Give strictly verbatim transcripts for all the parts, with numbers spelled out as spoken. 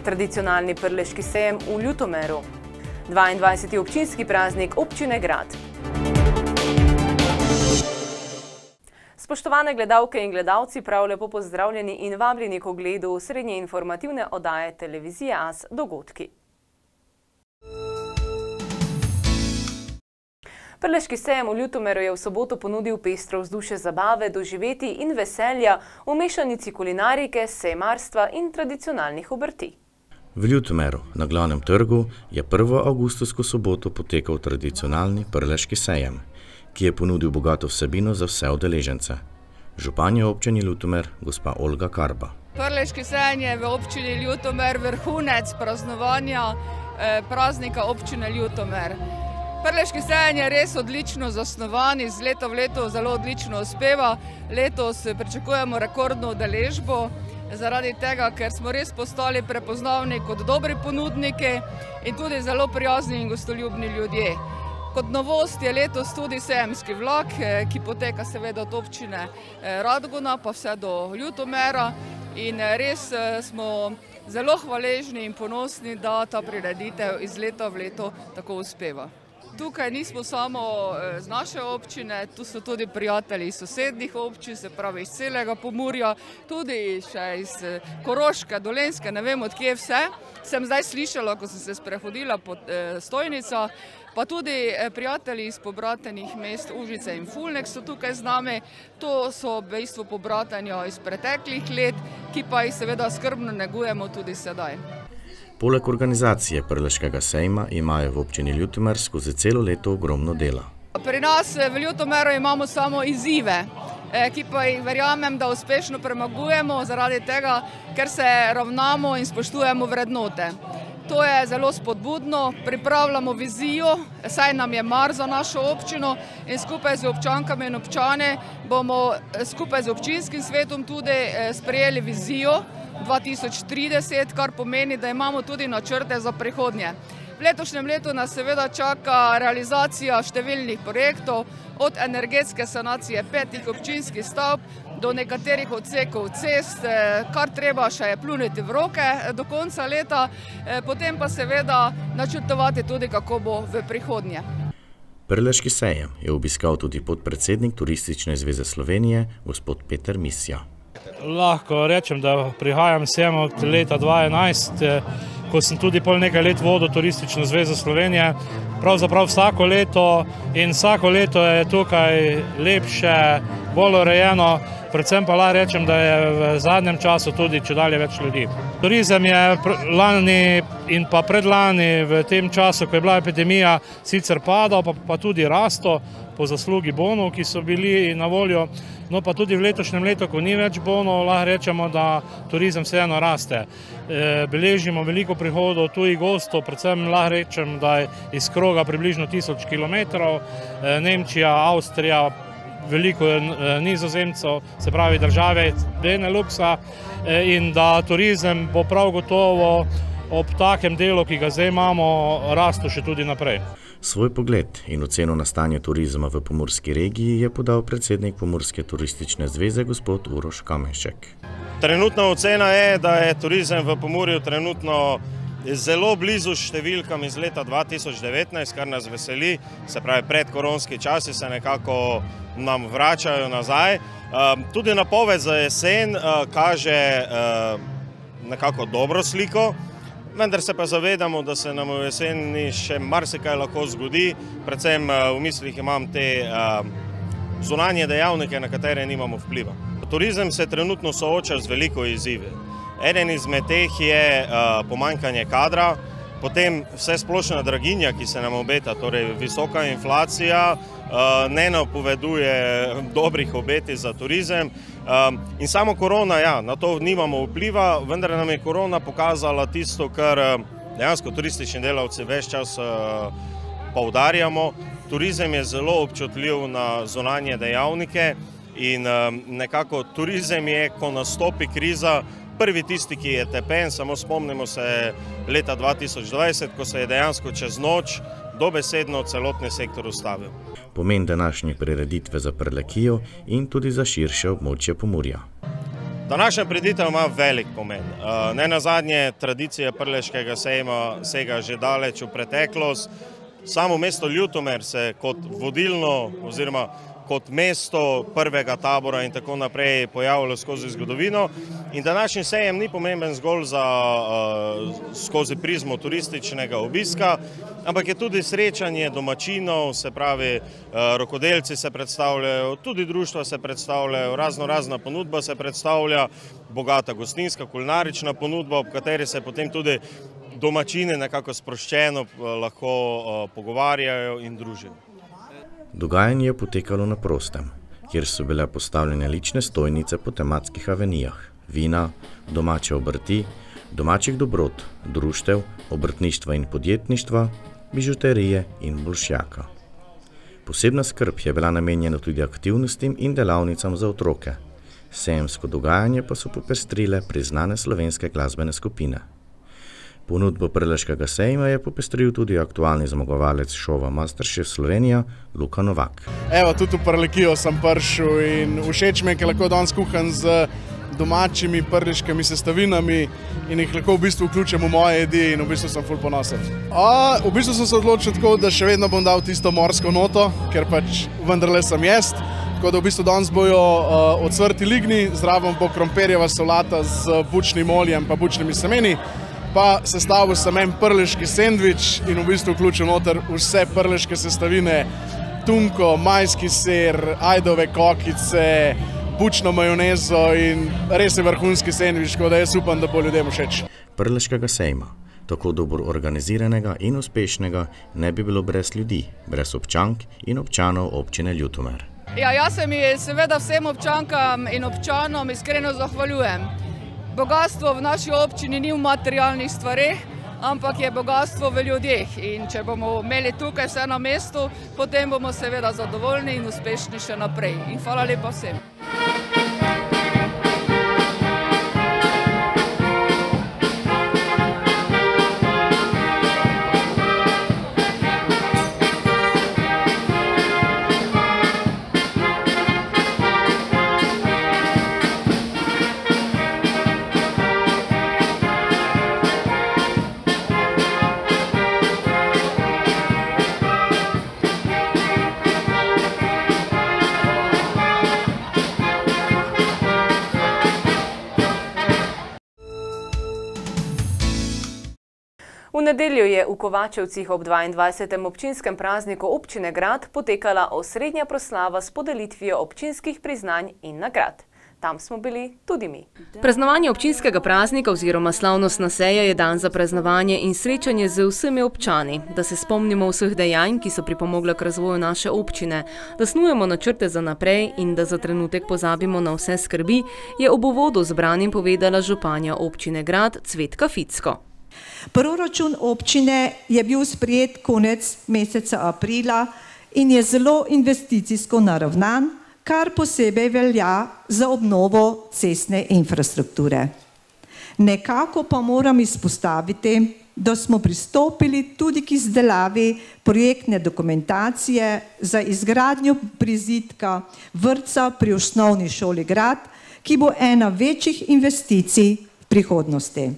tradicionalni prleški sejem v Ljutomeru, dvaindvajseti občinski praznik občine Grad. Spoštovane gledalke in gledalci, prav lepo pozdravljeni in vabljeni k ogledu srednje informativne oddaje televizije A S Dogodki. Prleški sejem v Ljutomeru je v soboto ponudil pestro vzdušje zabave, doživeti in veselja v mešanici kulinarike, sejemarstva in tradicionalnih obrti. V Ljutomeru na glavnem trgu je prvo avgustovsko soboto potekal tradicionalni prleški sejem, ki je ponudil bogato vsebino za vse udeležence. Županja občine Ljutomer, gospa Olga Karba. Prleški sejem je v občini Ljutomer vrhunec praznovanja praznika občine Ljutomer. Prleški sejem je res odlično zasnovan, iz leta v leto zelo odlično uspeva. Letos pričakujemo rekordno udeležbo, zaradi tega, ker smo res postali prepoznavni kot dobri ponudniki in tudi zelo prijazni in gostoljubni ljudje. Kot novost je letos tudi sejemski vlak, ki poteka seveda od občine Radgona pa vse do Ljutomera in res smo zelo hvaležni in ponosni, da ta prireditev iz leta v leto tako uspeva. Tukaj nismo samo z naše občine, tu so tudi prijatelji iz sosednjih občin, se pravi iz celega Pomurja, tudi še iz Koroške, Dolenjske, ne vem od kje vse. Sem zdaj slišala, ko sem se sprehodila po stojnicah, pa tudi prijatelji iz pobratenih mest Užice in Fulnek so tukaj z nami. To so v bistvu pobratanja iz preteklih let, ki pa jih seveda skrbno negujemo tudi sedaj. Poleg organizacije prleškega sejma imajo v občini Ljutomer skozi celo leto ogromno dela. Pri nas v Ljutomeru imamo samo izzive, ki pa jih verjamem, da uspešno premagujemo zaradi tega, ker se ravnamo in spoštujemo vrednote. To je zelo spodbudno, pripravljamo vizijo, saj nam je mar za našo občino in skupaj z občankami in občani bomo skupaj z občinskim svetom tudi sprejeli vizijo dva tisoč trideset, kar pomeni, da imamo tudi načrte za prihodnje. V letošnjem letu nas seveda čaka realizacija številnih projektov, od energetske sanacije petih občinskih stavb do nekaterih odsekov cest, kar treba še je pljuniti v roke do konca leta, potem pa seveda načrtovati tudi, kako bo v prihodnje. Prleški sejem je obiskal tudi podpredsednik Turistične zveze Slovenije, gospod Peter Misja. Lahko rečem, da prihajam sem od leta dva tisoč enajst, ko sem tudi pol nekaj let vodil Turistično zvezo Slovenije. Pravzaprav vsako leto in vsako leto je tukaj lepše, bolj urejeno, predvsem pa lahko rečem, da je v zadnjem času tudi čedalje več ljudi. Turizem je lani in pa predlani v tem času, ko je bila epidemija, sicer padal, pa, pa tudi rasto po zaslugi bonov, ki so bili na voljo. No pa tudi v letošnjem letu, ko ni več bonov, lahko rečemo, da turizem vseeno raste. E, beležimo veliko prihodov tujih gostov, predvsem lahko rečem, da je iz kroga približno tisoč kilometrov, e, Nemčija, Avstrija, veliko e, Nizozemcev, se pravi države Beneluxa, e, in da turizem bo prav gotovo ob takem delu, ki ga zdaj imamo, rastu še tudi naprej. Svoj pogled in oceno na stanje turizma v pomurski regiji je podal predsednik Pomurske turistične zveze gospod Uroš Kamenšek. Trenutna ocena je, da je turizem v Pomurju trenutno zelo blizu številkam iz leta dva tisoč devetnajst, kar nas veseli, se pravi predkoronski časi se nekako nam vračajo nazaj. Tudi napoved za jesen kaže nekako dobro sliko, vendar se pa zavedamo, da se nam v jeseni še marsikaj lahko zgodi, predvsem v mislih imam te zunanje dejavnike, na katere nimamo vpliva. Turizem se trenutno sooča z veliko izzivi. Eden izmed teh je pomanjkanje kadra, potem vse splošna draginja, ki se nam obeta, torej visoka inflacija, ne napoveduje dobrih obeti za turizem. In samo korona, ja, na to nimamo vpliva, vendar nam je korona pokazala tisto, kar dejansko turistični delavci ves čas poudarjamo. Turizem je zelo občutljiv na zunanje dejavnike in nekako turizem je, ko nastopi kriza, prvi tisti, ki je tepen. Samo spomnimo se leta dva tisoč dvajset, ko se je dejansko čez noč dobesedno celotni sektor ustavil. Pomen današnje prireditve za Prlekijo in tudi za širše območje Pomurja. Današnja prireditev ima velik pomen. Ne nazadnje tradicija Prleškega sejma sega že daleč v preteklost. Samo mesto Ljutomer se kot vodilno oziroma kot mesto prvega tabora in tako naprej pojavilo skozi zgodovino. In današnji sejem ni pomemben zgolj za, skozi prizmo turističnega obiska, ampak je tudi srečanje domačinov, se pravi, rokodelci se predstavljajo, tudi društva se predstavljajo, razno razna ponudba se predstavlja, bogata gostinska, kulinarična ponudba, ob kateri se potem tudi domačini nekako sproščeno lahko pogovarjajo in družijo. Dogajanje je potekalo na prostem, kjer so bile postavljene lične stojnice po tematskih avenijah, vina, domače obrti, domačih dobrot, društev, obrtništva in podjetništva, bižuterije in bolšjaka. Posebna skrb je bila namenjena tudi aktivnostim in delavnicam za otroke. Sejemsko dogajanje pa so popestrile priznane slovenske glasbene skupine. Ponudbo Prleškega sejma je popestril tudi aktualni zmagovalec šova Masterchef Slovenija, Luka Novak. Evo, tudi v Prlekijo sem prišel in všeč mi je, ker lahko danes kuham z domačimi prleškimi sestavinami in jih lahko v bistvu vključim v moje jedi in v bistvu sem ful ponosen. A, v bistvu sem se odločil tako, da še vedno bom dal tisto morsko noto, ker pač vendarle sem jest. Tako da v bistvu danes bojo uh, ocvrti ligni, zraven bo krompirjeva solata z bučnim oljem pa bučnimi semeni. Pa sestavil sem en prleški sendvič in v bistvu vključil noter vse prleške sestavine, tunko, majski sir, ajdove kokice, bučno majonezo in res je vrhunski sendvič, tako da jaz upam, da bo ljudem všeč. Prleškega sejma, tako dobro organiziranega in uspešnega, ne bi bilo brez ljudi, brez občank in občanov občine Ljutomer. Ja, jaz se mi seveda vsem občankam in občanom iskreno zahvaljujem. Bogatstvo v naši občini ni v materialnih stvareh, ampak je bogatstvo v ljudeh. In če bomo imeli tukaj vse na mestu, potem bomo seveda zadovoljni in uspešni še naprej. In hvala lepa vsem. V nedeljo je v Kovačevcih ob dvaindvajsetem občinskem prazniku občine Grad potekala osrednja proslava s podelitvijo občinskih priznanj in nagrad. Tam smo bili tudi mi. Praznovanje občinskega praznika oziroma slavnostna seja je dan za praznovanje in srečanje z vsemi občani, da se spomnimo vseh dejanj, ki so pripomogla k razvoju naše občine, da snujemo načrte za naprej in da za trenutek pozabimo na vse skrbi, je ob uvodu zbranim povedala županja občine Grad Cvetka Ficko. Proračun občine je bil sprejet konec meseca aprila in je zelo investicijsko naravnan, kar posebej velja za obnovo cestne infrastrukture. Nekako pa moram izpostaviti, da smo pristopili tudi k izdelavi projektne dokumentacije za izgradnjo prizidka vrtca pri osnovni šoli Grad, ki bo ena večjih investicij v prihodnosti.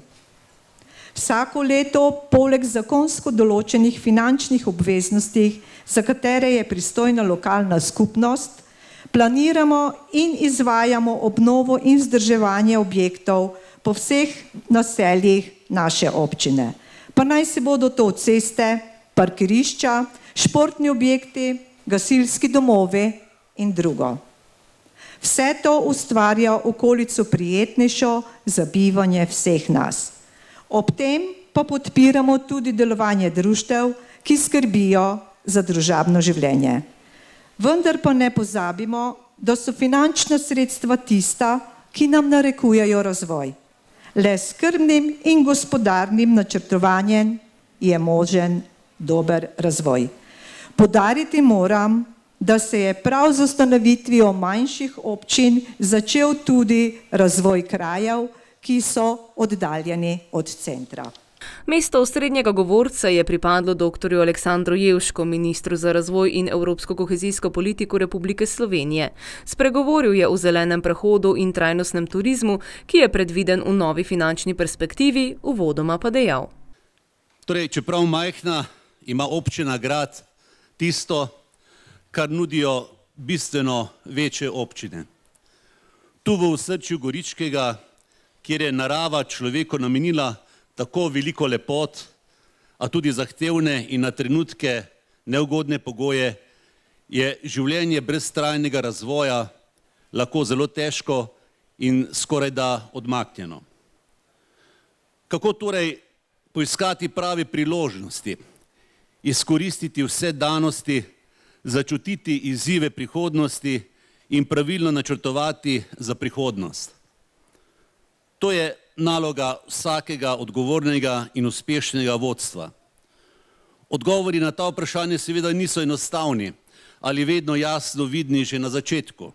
Vsako leto, poleg zakonsko določenih finančnih obveznosti, za katere je pristojna lokalna skupnost, planiramo in izvajamo obnovo in vzdrževanje objektov po vseh naseljih naše občine. Pa naj se bodo to ceste, parkirišča, športni objekti, gasilski domovi in drugo. Vse to ustvarja okolico prijetnejšo za bivanje vseh nas. Ob tem pa podpiramo tudi delovanje društev, ki skrbijo za družabno življenje. Vendar pa ne pozabimo, da so finančna sredstva tista, ki nam narekujejo razvoj. Le s skrbnim in gospodarnim načrtovanjem je možen dober razvoj. Poudariti moram, da se je prav z ustanovitvijo manjših občin začel tudi razvoj krajev, ki so oddaljeni od centra. Mesto osrednjega govorca je pripadlo doktorju Aleksandru Jevšku, ministru za razvoj in evropsko kohezijsko politiko Republike Slovenije. Spregovoril je o zelenem prehodu in trajnostnem turizmu, ki je predviden v novi finančni perspektivi, uvodoma pa dejal. Torej, čeprav majhna, ima občina Grad tisto, kar nudijo bistveno večje občine. Tu v osrčju Goričkega, kjer je narava človeku namenila tako veliko lepot, a tudi zahtevne in na trenutke neugodne pogoje, je življenje brez trajnega razvoja lahko zelo težko in skorajda odmaknjeno. Kako torej poiskati prave priložnosti, izkoristiti vse danosti, začutiti izzive prihodnosti in pravilno načrtovati za prihodnost? To je naloga vsakega odgovornega in uspešnega vodstva. Odgovori na ta vprašanje seveda niso enostavni ali vedno jasno vidni že na začetku.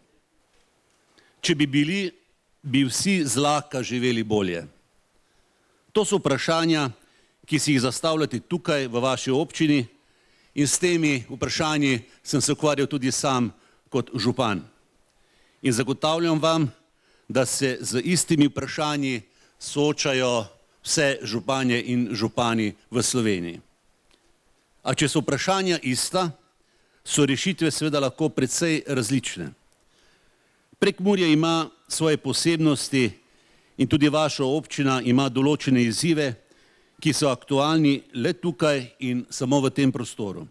Če bi bili, bi vsi zlahka živeli bolje. To so vprašanja, ki si jih zastavljate tukaj v vaši občini, in s temi vprašanji sem se ukvarjal tudi sam kot župan. In zagotavljam vam, da se z istimi vprašanji soočajo vse županje in župani v Sloveniji. A če so vprašanja ista, so rešitve seveda lahko precej različne. Prekmurje ima svoje posebnosti in tudi vaša občina ima določene izzive, ki so aktualni le tukaj in samo v tem prostoru.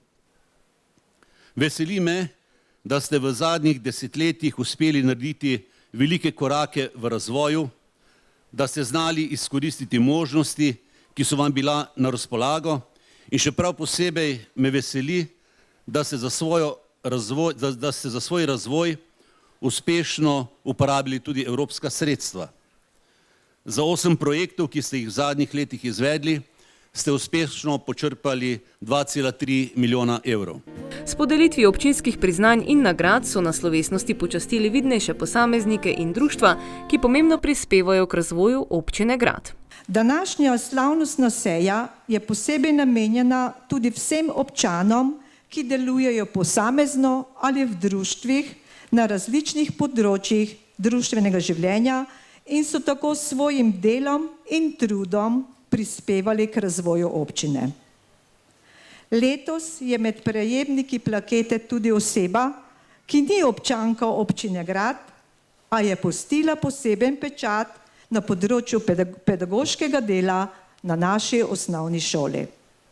Veseli me, da ste v zadnjih desetletjih uspeli narediti velike korake v razvoju, da ste znali izkoristiti možnosti, ki so vam bila na razpolago, in še prav posebej me veseli, da ste za svojo razvoj, da, da ste za svoj razvoj uspešno uporabili tudi evropska sredstva. Za osem projektov, ki ste jih v zadnjih letih izvedli, ste uspešno počrpali dva cela tri milijona evrov. S podelitvijo občinskih priznanj in nagrad so na slovesnosti počastili vidnejše posameznike in društva, ki pomembno prispevajo k razvoju občine Grad. Današnja slavnostna seja je posebej namenjena tudi vsem občanom, ki delujejo posamezno ali v društvih na različnih področjih društvenega življenja in so tako s svojim delom in trudom prispevali k razvoju občine. Letos je med prejemniki plakete tudi oseba, ki ni občanka občine Grad, a je pustila poseben pečat na področju pedagoškega dela na naši osnovni šoli.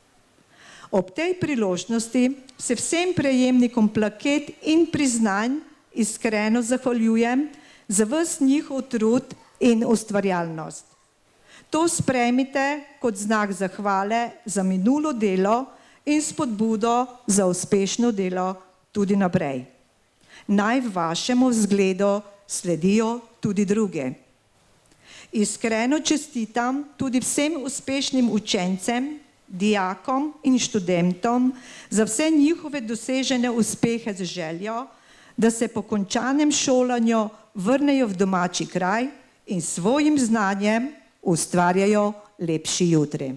Ob tej priložnosti se vsem prejemnikom plaket in priznanj iskreno zahvaljujem za ves njihov trud in ustvarjalnost. To sprejmite kot znak zahvale za minulo delo in spodbudo za uspešno delo tudi naprej. Naj vašemu vzgledu sledijo tudi druge. Iskreno čestitam tudi vsem uspešnim učencem, dijakom in študentom za vse njihove dosežene uspehe z željo, da se po končanem šolanju vrnejo v domači kraj in svojim znanjem ustvarjajo lepši jutri.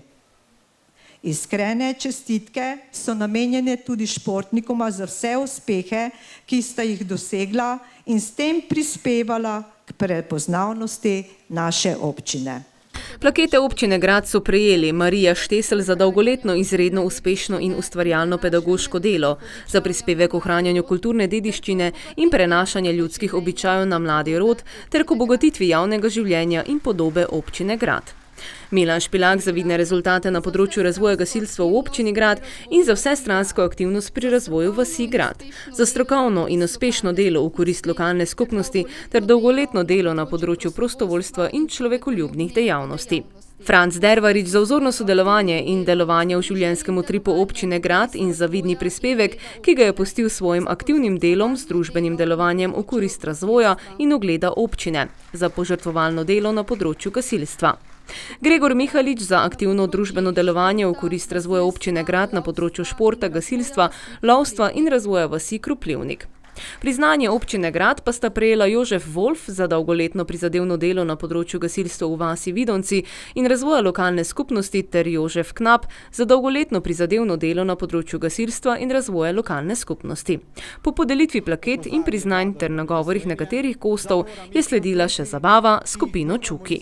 Iskrene čestitke so namenjene tudi športnikoma za vse uspehe, ki sta jih dosegla in s tem prispevala k prepoznavnosti naše občine. Plakete občine Grad so prejeli Marija Štesel za dolgoletno izredno uspešno in ustvarjalno pedagoško delo, za prispevek k ohranjanju kulturne dediščine in prenašanje ljudskih običajev na mladi rod ter k obogatitvi javnega življenja in podobe občine Grad. Milan Špilak za vidne rezultate na področju razvoja gasilstva v občini Grad in za vsestransko aktivnost pri razvoju vasi Grad, za strokovno in uspešno delo v korist lokalne skupnosti ter dolgoletno delo na področju prostovoljstva in človekoljubnih dejavnosti. Franc Dervarič za vzorno sodelovanje in delovanje v življenjskem utripu občine Grad in za vidni prispevek, ki ga je pustil svojim aktivnim delom z družbenim delovanjem v korist razvoja in ugleda občine, za požrtvovalno delo na področju gasilstva. Gregor Mihalič za aktivno družbeno delovanje v korist razvoja občine Grad na področju športa, gasilstva, lovstva in razvoja vasi Kroplivnik. Priznanje občine Grad pa sta prejela Jožef Wolf za dolgoletno prizadevno delo na področju gasilstva v vasi Vidonci in razvoja lokalne skupnosti ter Jožef Knap za dolgoletno prizadevno delo na področju gasilstva in razvoja lokalne skupnosti. Po podelitvi plaket in priznanj ter nagovorih nekaterih gostov je sledila še zabava s skupino Čuki.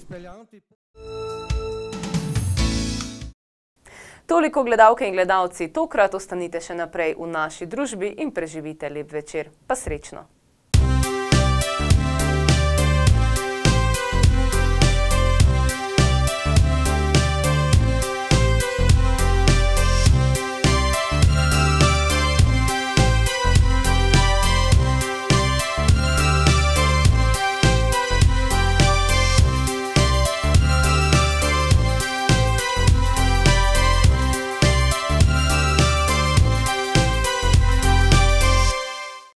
Toliko gledalke in gledalci, tokrat ostanite še naprej v naši družbi in preživite lep večer. Pa srečno!